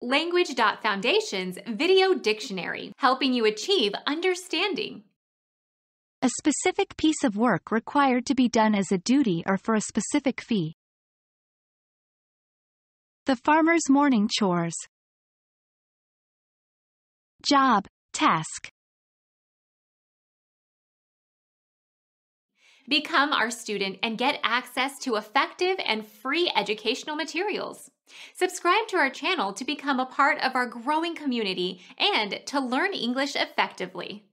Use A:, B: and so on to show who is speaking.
A: Language.Foundation's Video Dictionary, helping you achieve understanding.
B: A specific piece of work required to be done as a duty or for a specific fee. The farmer's morning chores. Job, task.
A: Become our student and get access to effective and free educational materials. Subscribe to our channel to become a part of our growing community and to learn English effectively.